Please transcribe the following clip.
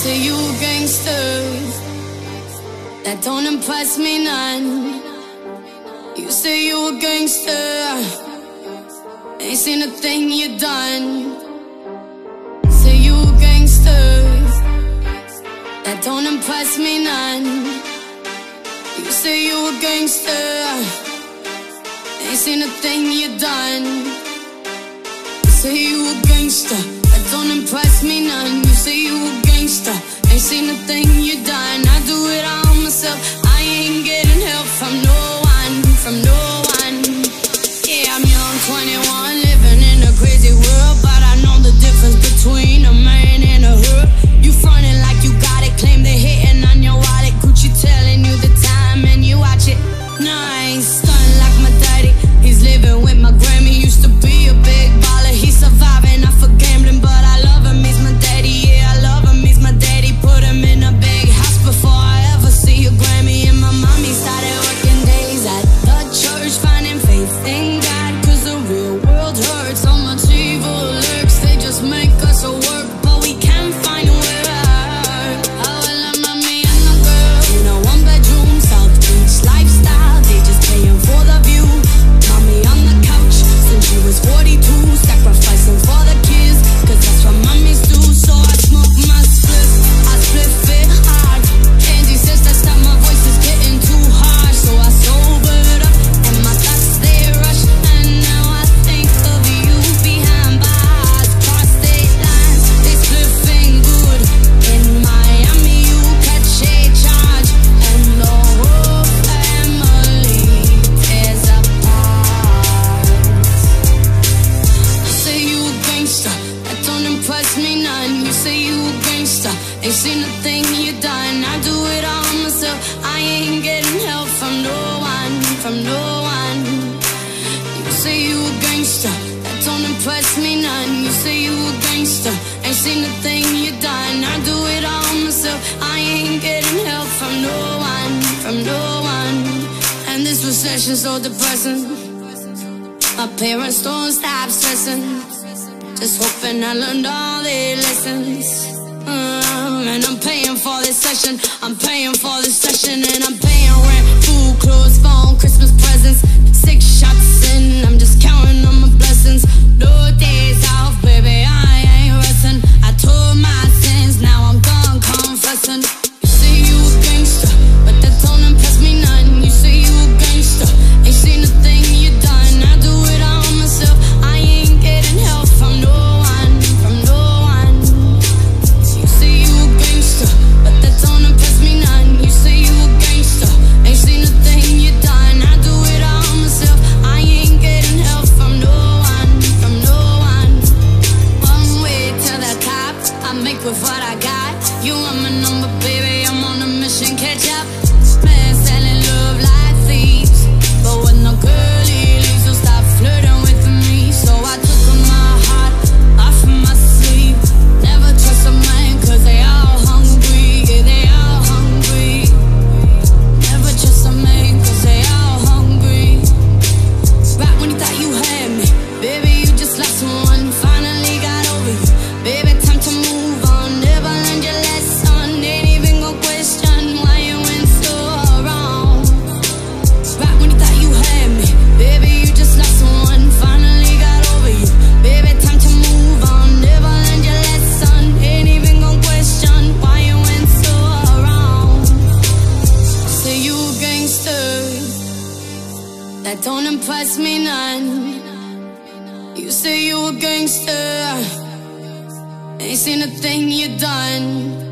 say you a gangster, that don't impress me none. You say you a gangster, ain't seen a thing you done. Say you a gangster, that don't impress me none. You say you a gangster, ain't seen a thing you done. Say you a gangster, that don't impress me none. You say you a gangster, ain't seen a thing you done. I do it all myself, I ain't getting help from no one, from no one. Yeah, I'm young, 21, living in a crazy world, but I know the difference between a man and a her. You frontin' like you got it, claim they're hitting on your wallet. Gucci telling you the time and you watch it. No, I ain't stunning like my daddy, he's living with my Grammy. Used to be a big baller, he's surviving off of gambling, but I love him, he's my daddy. Yeah, I love him, he's my daddy. Put him in a big house before I ever see a Grammy. And my mommy started working days at the church, finding faith in God, cause the real world hurts. So much evil lurks, they just make us work, but we can't find where I hurt. How I love mommy and the girl in a one-bedroom South Beach lifestyle, they just paying for the view. Mommy on the couch since she was 42, sacrificing for the kids, cause that's what mommies do. So I smoke my split, I split it hard. Angie says that stop, my voice is getting too harsh. So I sobered up and my thoughts they rush, and now I think of you behind bars. Cross state lines, they spliffing good. In Miami you catch a charge, and the whole family tears apart. You say you a gangster, that don't impress me none. You say you a gangster, ain't seen a thing you done. I do it all myself, I ain't getting help from no one, from no one. You say you a gangster, that don't impress me none. You say you a gangster, ain't seen a thing you done. I do it all myself, I ain't getting help from no one, from no one. And this recession's so depressing, my parents don't stop stressing, just hoping I learned all their lessons. And I'm paying for this session, I'm paying for this session, and I'm paying rent, food, clothes, phone, Christmas presents. 6 shots in, I'm just counting on my blessings. No days off, baby, I ain't resting. I told my sins, now I'm done confessing. You say you a gangster, but that don't impress me none. You say you a gangster, ain't seen a thing you done. I do it all myself, I ain't getting help from no one, from no one. You say you a gangster, but that don't impress me none. You say you a gangster, ain't seen a thing you done. I do it all myself, I ain't getting help from no one, from no one. One way to the top, I make with what I got. You are my number, baby, I'm on a mission, catch up. Man selling love like thieves, but when the girlie leaves, you'll stop flirting with me. So I took my heart off my sleeve. Never trust a man, cause they all hungry, yeah, they all hungry. Never trust a man, cause they all hungry. Right when you thought you had me, baby, you just lost someone, finally got over you. Baby, time to move on, never learned your lesson. Ain't even gonna question why you went so wrong. Right when you thought you had me, baby, you just lost someone, finally got over you. Baby, time to move on, never learned your lesson. Ain't even gonna question why you went so wrong. Say you a gangster, that don't impress me none. You say you a gangster, ain't seen a thing you done.